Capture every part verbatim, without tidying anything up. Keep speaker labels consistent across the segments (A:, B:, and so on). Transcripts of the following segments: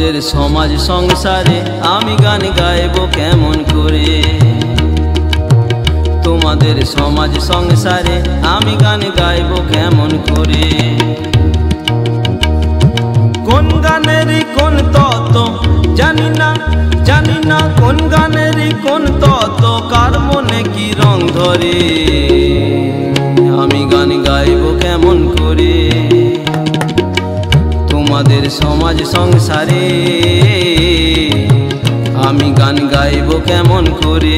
A: তোমাদের সমাজ সংসারে আমি গান গাইব কেমন করে। তোমাদের সমাজ সংসারে আমি গান গাইব কেমন করে। কোন গানের কোন তত্ত্ব জানি না, জানি না কোন গানের কোন তত্ত্ব কার মনে কি রং ধরে। আমি গান গাইব কেমন করে। তোমাদের সমাজ সংসারে আমি গান গাইব কেমন করে।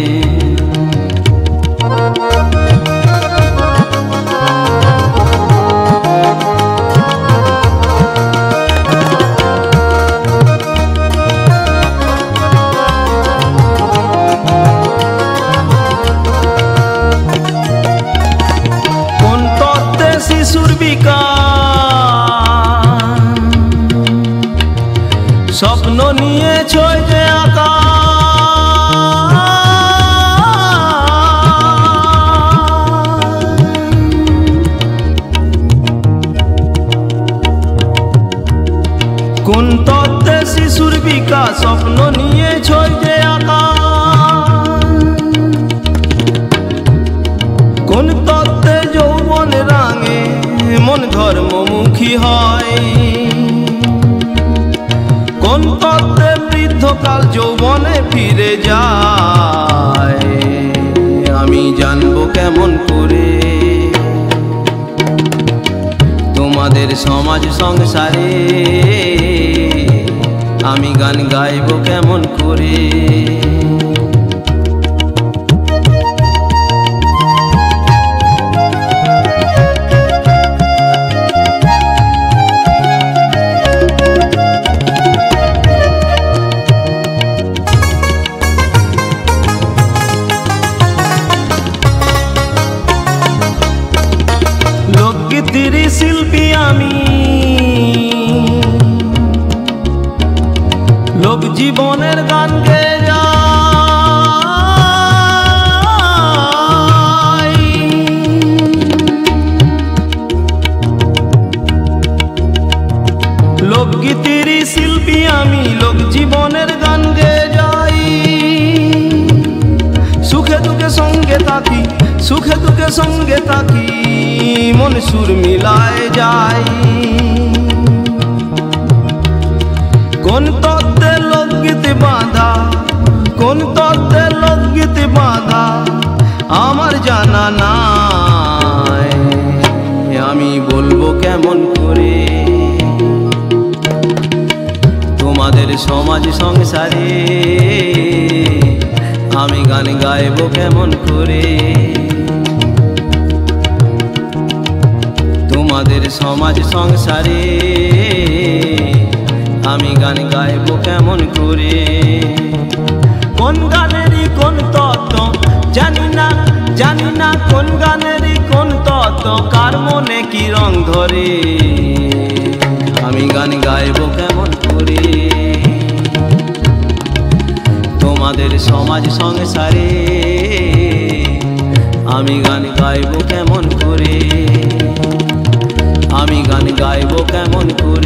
A: কোন তত্ত্বে শিশুর বিকাশ স্বপ্ন নিয়ে ছয় যে আঁকা। কোন তত্ত্বে শিশুর বিকাশ স্বপ্ন নিয়ে ছয় যে আঁকা। কোন তত্ত্বে যৌবন রাঙে মন ধর্মমুখী হয়। কোন তত্ত্বে বৃদ্ধকাল যৌবনে ফিরে যায়। আমি জানবো কেমন করে। তোমাদের সমাজ সংসারে আমি গান গাইব কেমন করে। লোকগীতির শিল্পী আমি, লোক জীবনের গান গেয়ে যাই। লোকগীতির শিল্পী আমি, লোক জীবনের গান গেয়ে যাই। সুখে দুঃখে সঙ্গে থাকি, সুখে দুঃখে সঙ্গে থাকি, মন সুর মিলায় যায়। কোন তত্ত্বে লোকগীত বাঁধা, কোন তত্ত্বে লোকগীত বাঁধা আমার জানা নাই। আমি বলবো কেমন করে। তোমাদের সমাজ সংসারে আমি গান গাইব কেমন করে। তোমাদের সমাজ সংসারে আমি গান গাইব কেমন করে। কোন গানেরই কোন তত্ত্ব জানি না, জানি না কোন গানেরই কোন তত্ত্ব কার মনে কি রং ধরে। আমি গান গাইব কেমন করে। তোমাদের সমাজ সংসারে আমি গান গাইব কেমন করে। আমি গান গাইব কেমন করে।